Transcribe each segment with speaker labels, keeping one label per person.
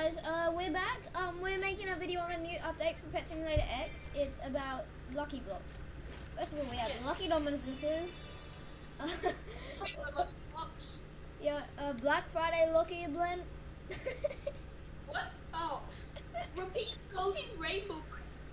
Speaker 1: guys, we're back. We're making a video on a new update for Pet Simulator X. It's about Lucky Blocks. First of all, we have Lucky Dominuses. Yeah, Black Friday Lucky Blend.
Speaker 2: What? Oh, repeat golden rainbow.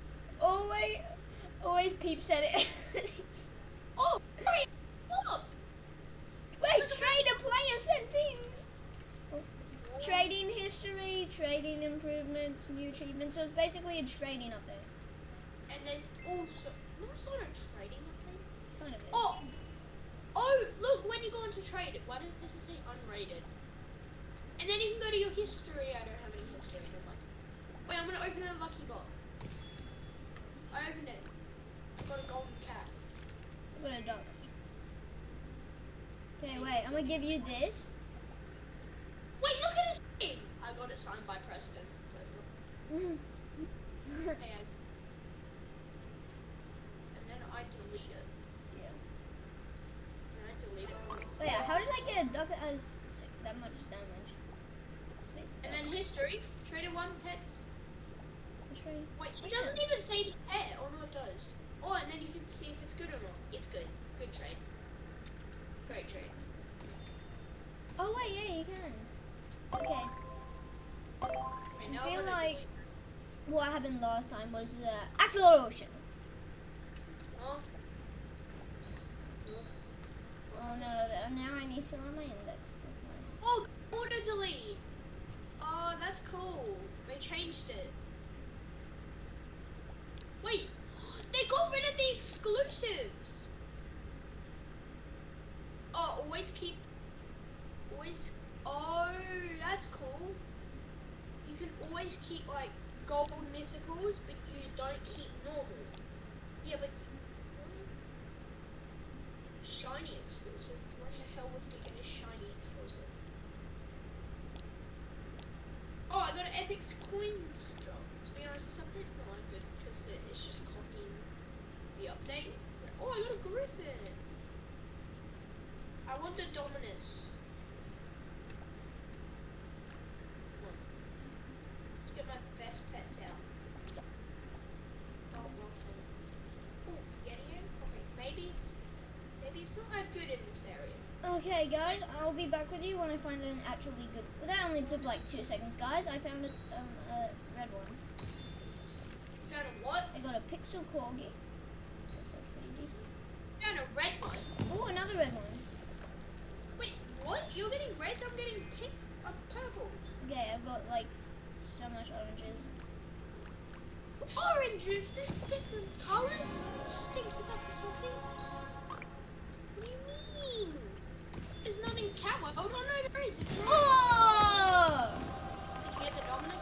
Speaker 1: Always Peep said it.
Speaker 2: Oh, hurry up!
Speaker 1: Wait, trader player settings. Trading history, trading improvements, new achievements. So it's basically a trading update.
Speaker 2: And there's also, no, it's not a trading update.
Speaker 1: Kind of is.
Speaker 2: Oh, look, when you go into trade, why does it say unrated? And then you can go to your history. I don't have any history. I'm like, wait, I'm gonna open a lucky block. I opened it. I got a golden cat.
Speaker 1: I got a dog. Okay, wait, I'm gonna give you this.
Speaker 2: Wait, look at his name! I got it signed by Preston. And then I delete it.
Speaker 1: Yeah.
Speaker 2: And I delete it.
Speaker 1: So yeah, how did I get a duck that has that much damage?
Speaker 2: And then history, trader one pets.
Speaker 1: History.
Speaker 2: Wait, it doesn't even say the pet. Oh no, it does. Oh, and then you can see if it's good or not. It's good. Good trade. Great trade.
Speaker 1: Oh wait, yeah, you can. Okay.
Speaker 2: Right, now
Speaker 1: I feel
Speaker 2: I'm gonna
Speaker 1: like
Speaker 2: delete.
Speaker 1: what happened last time was Axolotl Ocean.
Speaker 2: Oh.
Speaker 1: Oh no, now I need to fill out my index. That's nice.
Speaker 2: Oh, auto delete. Oh, that's cool. They changed it. Wait, they got rid of the exclusives. Oh, always. Oh, that's cool. You can always keep like gold mythicals, but you don't keep normal. Yeah, but shiny exclusive. Where the hell would they get a shiny exclusive? Oh, I got an epic coins drop. To be honest, this update's not good because it's just copying the update. Oh, I got a griffin. I want the Dominus. Let's get my best pets out. Oh, wrong thing. Oh, Yeti. Okay, maybe it's not that good in this area.
Speaker 1: Okay, guys, I'll be back with you when I find an actually good. That only took like 2 seconds, guys. I found a red one.
Speaker 2: Found a what?
Speaker 1: I got a Pixel Corgi. That's pretty decent.
Speaker 2: Found a red one.
Speaker 1: Oh, another red one.
Speaker 2: Wait, what? You're getting reds, I'm getting pink, purple.
Speaker 1: Okay, I've got like so much oranges.
Speaker 2: Oranges? There's different colors? Stinky bucket saucy. What do you mean? There's none in Catwalk. Oh no, there is. It's not.
Speaker 1: Oh!
Speaker 2: Did you get the Dominus?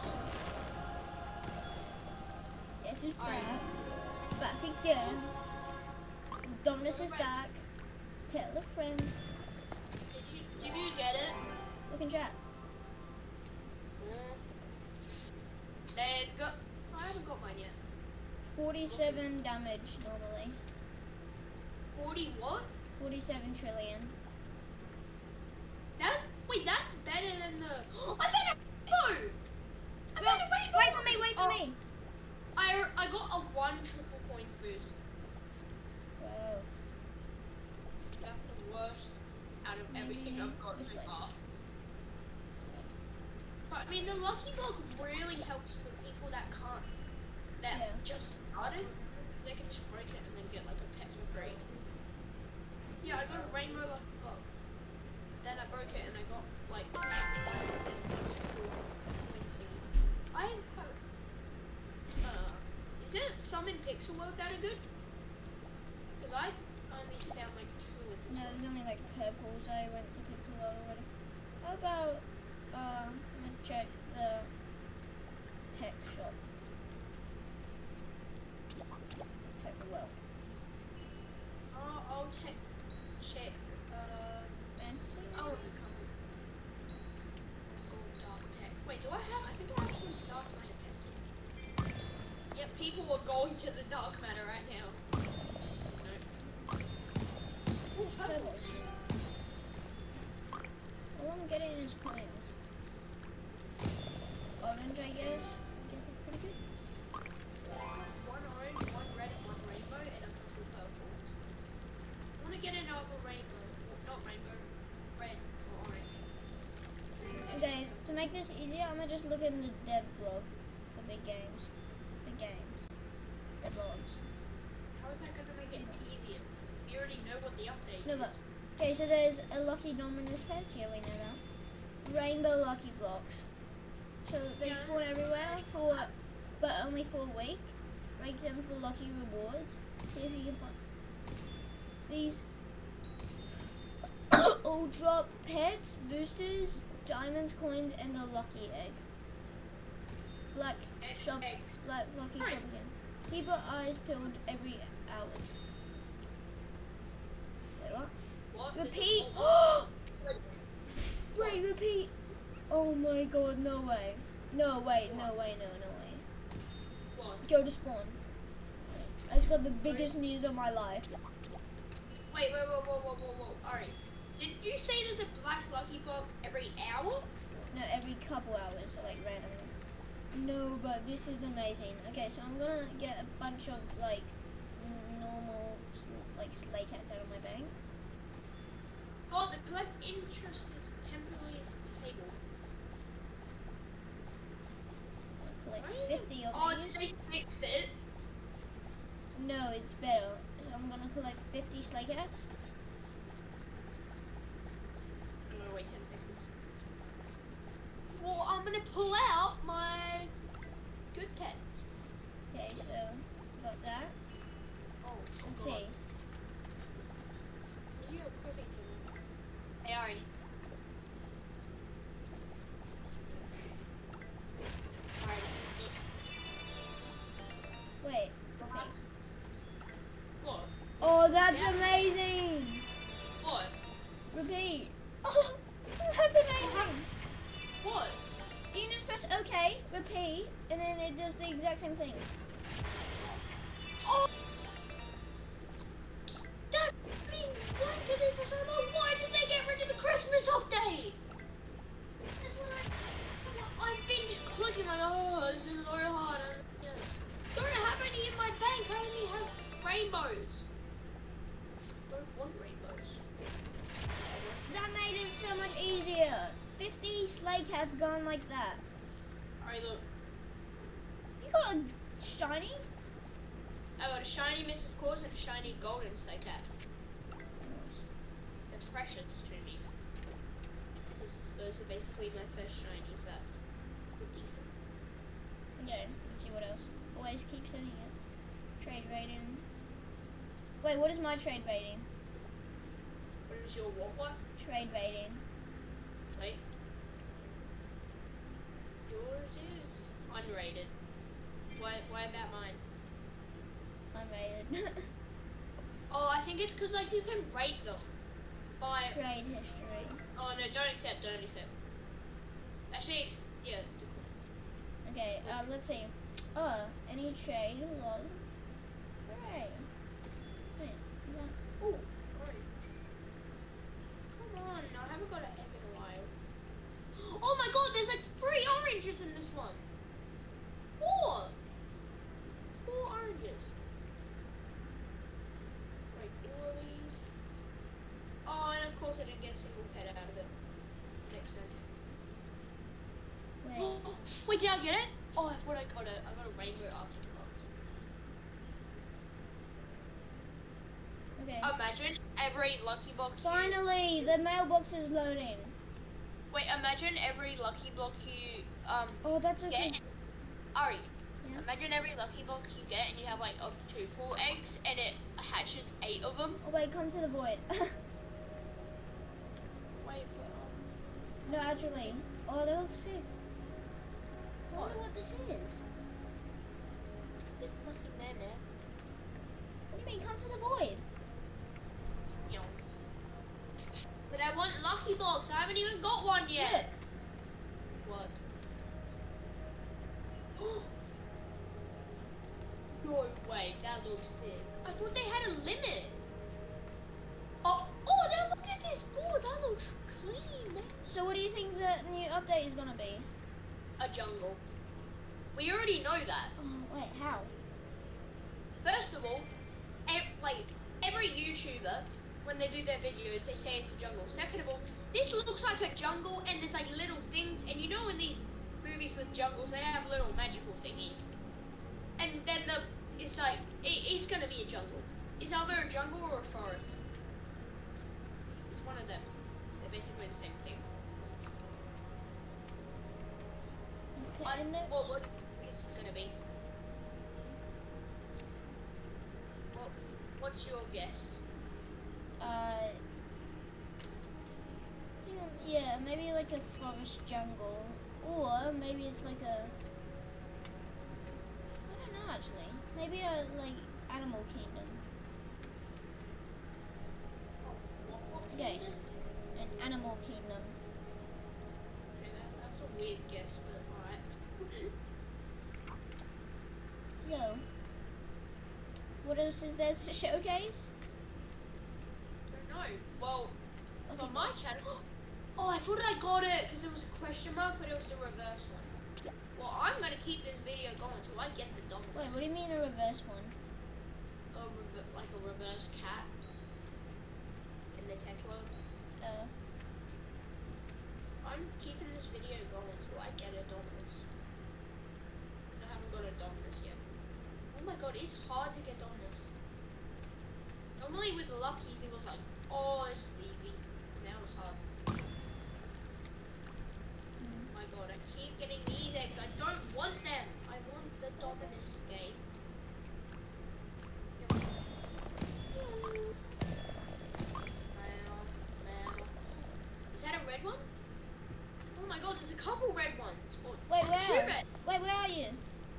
Speaker 1: Yes, who's
Speaker 2: Alright.
Speaker 1: back? Back again. Dominus is back. Tell a friend.
Speaker 2: Did you get it?
Speaker 1: Look in chat.
Speaker 2: Let's go. I haven't got mine yet.
Speaker 1: 47 damage normally.
Speaker 2: 40 what?
Speaker 1: 47 trillion.
Speaker 2: Wait, that's better than the. I found a rainbow! I found a rainbow!
Speaker 1: Wait for me, wait for me.
Speaker 2: I got a 1 triple points boost.
Speaker 1: Whoa.
Speaker 2: That's the worst out of everything I've got so far. But I mean, the Lucky Block really helps for people that can't, just started. They can just break it and then get like a pet for free. Yeah, I got a rainbow Lucky Block. Then I broke it and I got like I have. Is there some in Pixel World that are good? Because I only found like 2 in this
Speaker 1: No,
Speaker 2: one.
Speaker 1: there's only like purples. I went to Pixel World already. How about, I'm gonna check the tech shop. Check the well.
Speaker 2: I'll check.
Speaker 1: Fantasy?
Speaker 2: Oh, gold dark tech. Wait, do I have? I think I have some dark matter pets. Yep, people are going to the dark matter right now. No. Ooh, purple.
Speaker 1: All I'm getting is coins. Golden guess it's pretty good.
Speaker 2: One orange, one red, and one rainbow, and a couple purples. I want to get another rainbow. Not rainbow. Red or orange.
Speaker 1: Okay, to make this easier, I'm gonna just look in the dev blog for big games. Big games. Dev blogs.
Speaker 2: How is that going to make it easier? You already know what the update
Speaker 1: No,
Speaker 2: is.
Speaker 1: look. Okay, so there's a lucky Dominus pet, yeah, we know that. Rainbow lucky blocks. So they spawn everywhere but only for a week. Break them for lucky rewards. See if you can find these. All drop pets, boosters, diamonds, coins, and the lucky egg. Black shop,
Speaker 2: Eggs.
Speaker 1: black lucky shop again. Keep your eyes peeled every hour. Wait, what?
Speaker 2: What?
Speaker 1: Repeat. Wait, repeat. Oh my god, no way. No, wait, no way, no way.
Speaker 2: What?
Speaker 1: Go to spawn. I just got the biggest news of my life.
Speaker 2: Wait, whoa. Alright. Did you say there's a black lucky block every hour?
Speaker 1: No, every couple hours, so like randomly. No, but this is amazing. Okay, so I'm gonna get a bunch of like normal like slay cats out of my bank.
Speaker 2: Oh, the collect interest is temporarily disabled.
Speaker 1: I'll collect 50 of
Speaker 2: Oh,
Speaker 1: these.
Speaker 2: did they fix it?
Speaker 1: No, it's better. So I'm gonna collect 50 slay cats.
Speaker 2: I'm gonna wait 10 seconds. Well, I'm gonna pull out my good pets.
Speaker 1: Okay, so got that.
Speaker 2: Oh,
Speaker 1: Let's
Speaker 2: God.
Speaker 1: see.
Speaker 2: Are you equipping to me? Hey, Ari. Alright, look.
Speaker 1: Wait. Okay.
Speaker 2: What?
Speaker 1: Oh, that's
Speaker 2: Yeah.
Speaker 1: amazing!
Speaker 2: What?
Speaker 1: Repeat. Oh, that's amazing!
Speaker 2: What?
Speaker 1: You can just press OK, repeat, and then it does the exact same thing.
Speaker 2: Oh! That's been wanted for so long. Why did they get rid of the Christmas update? That's what I've been just clicking like, oh, this is so hard. Yeah. Don't have any in my bank. I only have rainbows. Don't want rainbows.
Speaker 1: That made it so much easier. 50 slay cats gone like that.
Speaker 2: Alright, look.
Speaker 1: You got a shiny?
Speaker 2: I got a shiny Mrs. Claus and a shiny golden Slay Cat. They're precious to me. Because those are basically my first shinies that were decent.
Speaker 1: Okay, let's see what else. Always keep sending it. Trade rating. Wait, what is my trade rating?
Speaker 2: What is your what?
Speaker 1: Trade rating.
Speaker 2: Wait. Yours is unrated. Why about mine?
Speaker 1: Unrated.
Speaker 2: Oh, I think it's because like you can rate them by.
Speaker 1: Trade history.
Speaker 2: Oh no! Don't accept. Actually, yeah.
Speaker 1: Okay, let's see. Any trade log. Hooray. Wait, yeah.
Speaker 2: Ooh. Orange. Come on! I haven't got an egg in a while. Oh my God! There's like 3 oranges in this one. 4 oranges. Like all of these. Oh, and of course I didn't get a single pet out of it. Makes sense.
Speaker 1: Wait.
Speaker 2: Wait, did I get it? Oh, what I got it. I got a rainbow Arctic box.
Speaker 1: Okay.
Speaker 2: Imagine every lucky box.
Speaker 1: Finally, the mailbox is loading.
Speaker 2: Wait, imagine every lucky block you
Speaker 1: Oh, that's okay.
Speaker 2: get. Ari,
Speaker 1: Yeah.
Speaker 2: imagine every lucky box you get and you have like 2 pool eggs and it hatches 8 of them.
Speaker 1: Oh wait, come to the void.
Speaker 2: Wait,
Speaker 1: No, actually. Oh, they look sick. I wonder what this is.
Speaker 2: there's nothing there now.
Speaker 1: What do you mean, come to the void?
Speaker 2: You know. But I want lucky blocks. I haven't even got one yet. What? No way, that looks sick. I thought they had a limit. Oh, then look at this board. That looks clean, man.
Speaker 1: So what do you think the new update is gonna be?
Speaker 2: A jungle. We already know that.
Speaker 1: Oh, wait, how?
Speaker 2: First of all, every YouTuber, when they do their videos, they say it's a jungle. Second of all, this looks like a jungle, and there's like little things, and you know in these movies with jungles, they have little magical thingies. And then it's like, it's gonna be a jungle. It's either a jungle or a forest. It's one of them. They're basically the same thing.
Speaker 1: Okay,
Speaker 2: What is it gonna be? What's your guess?
Speaker 1: Yeah, maybe like a forest jungle, or maybe it's like a, I don't know actually, maybe a like animal kingdom. Okay, an animal kingdom.
Speaker 2: Okay, that's a weird guess, but alright.
Speaker 1: Yo, what else is there to showcase?
Speaker 2: I don't know. Well,
Speaker 1: Okay.
Speaker 2: on my channel. Oh, I thought I got it because it was a question mark, but it was the reverse one. Well, I'm gonna keep this video going until I get the Dominus.
Speaker 1: Wait, what do you mean a reverse one?
Speaker 2: Like a reverse cat in the tech world. I'm keeping this video going until I get a Dominus. I haven't got a Dominus yet. Oh my god, it's hard to get Dominus. Normally with the Luckies it was like, oh, it's easy. Now it's hard. Oh my god, I keep getting these eggs. I don't want them. I want the Dominus game. Is that a red one? Oh my god, there's a couple red ones. Oh,
Speaker 1: Wait,
Speaker 2: there's
Speaker 1: where?
Speaker 2: two red.
Speaker 1: Wait, where are you?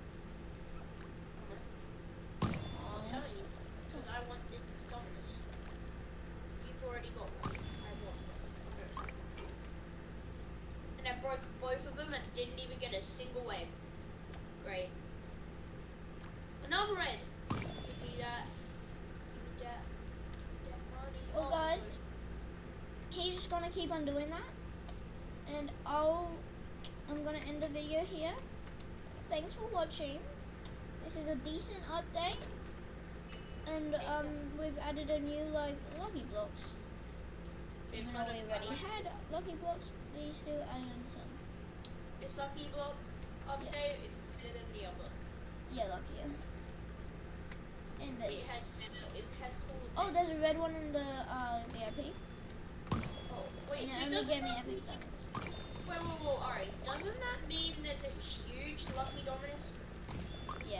Speaker 2: I'm telling you, because I want this Dominus. You've already got one. I want one. And I broke both of them and didn't even get a single egg. Great. Another red. Give me that. Give me that. Give me that money.
Speaker 1: Oh, guys. He's just gonna keep on doing that, and I'm gonna end the video here. Thanks for watching. This is a decent update, and we've added a new like Lucky Blocks. Even though we already had Lucky Blocks, we still added some.
Speaker 2: This Lucky Block update is better than the other.
Speaker 1: Yeah, luckier. And this.
Speaker 2: It has cool.
Speaker 1: Oh, there's a red one in the VIP.
Speaker 2: Oh, wait,
Speaker 1: And
Speaker 2: so
Speaker 1: it only
Speaker 2: doesn't
Speaker 1: gave me
Speaker 2: that
Speaker 1: epic
Speaker 2: mean,
Speaker 1: stomach.
Speaker 2: wait, alright, doesn't that mean there's a huge Lucky Dominus?
Speaker 1: Yeah.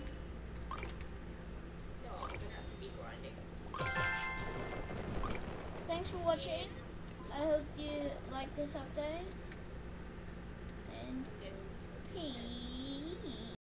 Speaker 2: No, I'm gonna have to be grinding.
Speaker 1: Thanks for watching. I hope you like this update. And peace.